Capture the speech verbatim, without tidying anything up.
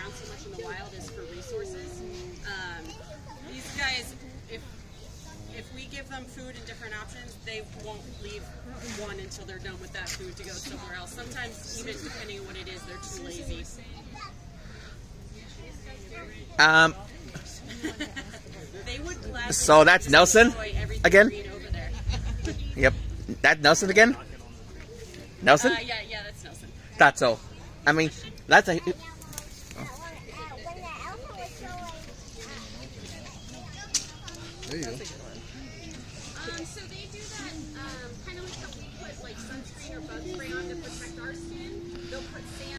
around so much in the wild is for resources. Um, these guys, if if we give them food and different options, they won't leave one until they're done with that food to go somewhere else. Sometimes, even depending on what it is, they're too lazy. Um. They would gladly So that's Nelson enjoy everything again? green over there. Yep. That Nelson again? Nelson? Uh, yeah, yeah, that's Nelson. Thought so. I mean, that's a. There you go. Um, so they do that um, kind of like how we put like sunscreen or bug spray on to protect our skin. They'll put sand.